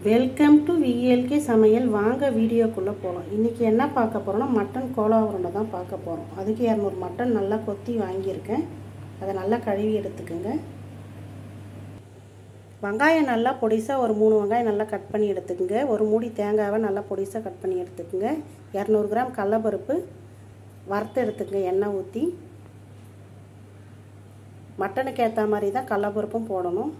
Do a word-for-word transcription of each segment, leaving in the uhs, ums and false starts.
Welcome to VLK சமையல். வாங்க வீடியோக்குள்ளே போகலாம். இன்றைக்கி என்ன பார்க்க போகிறோன்னா மட்டன் கோலா உருண்டை தான் பார்க்க போகிறோம். அதுக்கு இரநூறு மட்டன் நல்லா கொத்தி வாங்கியிருக்கேன். அதை நல்லா கழுவி எடுத்துக்கோங்க. வெங்காயம் நல்லா பொடிசாக ஒரு மூணு வெங்காயம் நல்லா கட் பண்ணி எடுத்துக்கோங்க. ஒரு மூடி தேங்காவை நல்லா பொடிசாக கட் பண்ணி எடுத்துக்கோங்க. இரநூறு கிராம் கடலைப்பருப்பு வறுத்து எடுத்துக்கோங்க. எண்ணெய் ஊற்றி மட்டனுக்கு ஏற்ற மாதிரி தான் கடலைப்பருப்பும் போடணும்.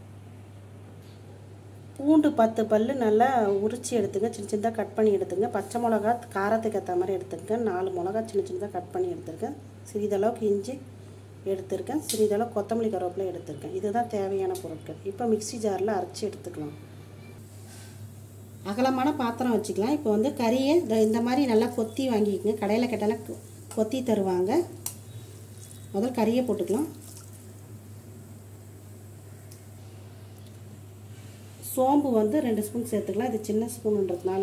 பூண்டு பத்து பல் நல்லா உரித்து எடுத்துங்க. சின்ன சின்னதாக கட் பண்ணி எடுத்துங்க. பச்சை மிளகா காரத்துக்கு ஏற்ற மாதிரி எடுத்துருக்கேன். நாலு மிளகா சின்ன சின்னதாக கட் பண்ணி எடுத்துருக்கேன். சிறிதளவுக்கு இஞ்சி எடுத்துருக்கேன். சிறிதளவு கொத்தமல்லி கருவேப்பிலை எடுத்துருக்கேன். இதுதான் தேவையான பொருட்கள். இப்போ மிக்சி ஜாரில் அரைச்சி எடுத்துக்கலாம். அகலமான பாத்திரம் வச்சுக்கலாம். இப்போ வந்து கறியை இந்த மாதிரி நல்லா கொத்தி வாங்கிக்கோங்க. கடையில் கேட்டாலும் கொத்தி தருவாங்க. முதல் கறியை போட்டுக்கலாம். சோம்பு வந்து ரெண்டு ஸ்பூன் சேர்த்துக்கலாம். இது சின்ன ஸ்பூனுன்றதுனால.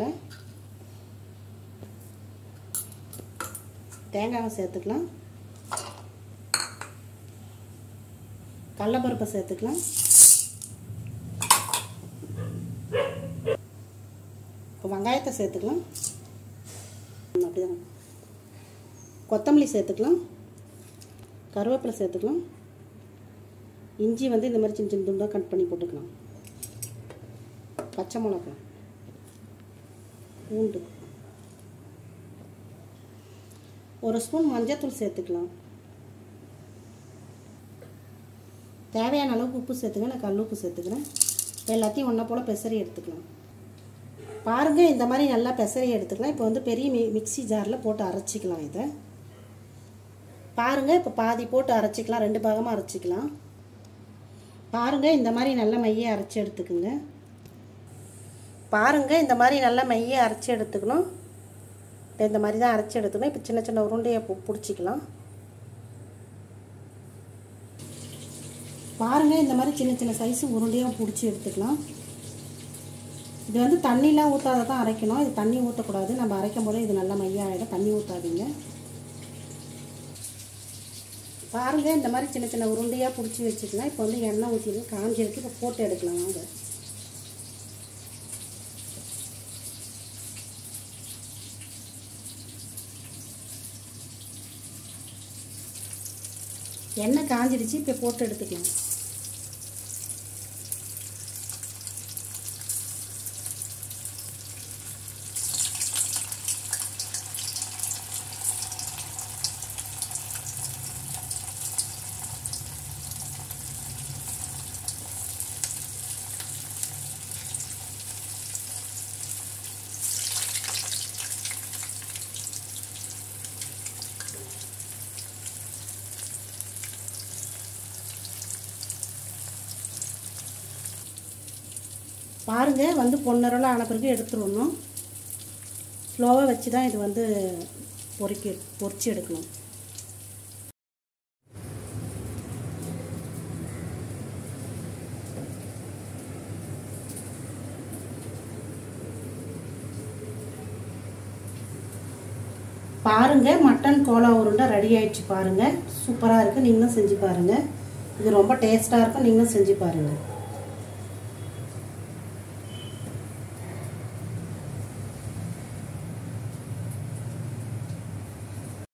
தேங்காவை சேர்த்துக்கலாம். கடலைப்பருப்பை சேர்த்துக்கலாம். இப்போ வெங்காயத்தை சேர்த்துக்கலாம். அப்படிதான் கொத்தமல்லி சேர்த்துக்கலாம். கருவேப்பிலை சேர்த்துக்கலாம். இஞ்சி வந்து இந்த மாதிரி சின்ன சின்ன துண்டாக கட் பண்ணி போட்டுக்கலாம். பச்சை மிளகாய், பூண்டு, ஒரு ஸ்பூன் மஞ்சத்தூள் சேர்த்துக்கலாம். தேவையான அளவுக்கு உப்பு சேர்த்துங்க. நான் கல் உப்பு சேர்த்துக்கிறேன். எல்லாத்தையும் ஒன்றா போல் பெசரி எடுத்துக்கலாம். பாருங்கள், இந்த மாதிரி நல்லா பெசரி எடுத்துக்கலாம். இப்போ வந்து பெரிய மி மிக்சி ஜாரில் போட்டு அரைச்சிக்கலாம். இதை பாருங்கள். இப்போ பாதி போட்டு அரைச்சிக்கலாம். ரெண்டு பாகமாக அரைச்சிக்கலாம். பாருங்கள், இந்த மாதிரி நல்லா மைய அரைச்சி எடுத்துக்குங்க. பாருங்கள், இந்த மாதிரி நல்லா மைய அரைச்சி எடுத்துக்கணும். இந்த மாதிரி தான் அரைச்சி எடுத்துக்கணும். இப்போ சின்ன சின்ன உருண்டையை பிடிச்சிக்கலாம். பாருங்கள், இந்த மாதிரி சின்ன சின்ன சைஸு உருண்டையாக பிடிச்சி எடுத்துக்கலாம். இது வந்து தண்ணிலாம் ஊற்றாத தான் அரைக்கணும். இது தண்ணி ஊற்றக்கூடாது. நம்ம அரைக்கும் போதே இது நல்லா மைய ஆகிடும். தண்ணி ஊற்றாதீங்க. பாருங்கள், இந்த மாதிரி சின்ன சின்ன உருண்டையாக பிடிச்சி வச்சுக்கலாம். இப்போ வந்து எண்ணெய் ஊற்றிட்டு காஞ்சிருக்கு. இப்போ போட்டு எடுக்கலாம். வாங்க. எண்ணெய் காஞ்சிடுச்சு. இப்போ போட்டு எடுத்துக்கலாம். பாருங்கள், வந்து பொன்னரெல்லாம் ஆன பிறகு எடுத்துடணும். ஸ்லோவாக வச்சு தான் இது வந்து பொறிக்க பொறிச்சு எடுக்கணும். பாருங்கள், மட்டன் கோலா உருண்டை ரெடி ஆயிடுச்சு. பாருங்கள், சூப்பராக இருக்குது. நீங்களும் செஞ்சு பாருங்கள். இது ரொம்ப டேஸ்ட்டாக இருக்கும். நீங்களும் செஞ்சு பாருங்கள்.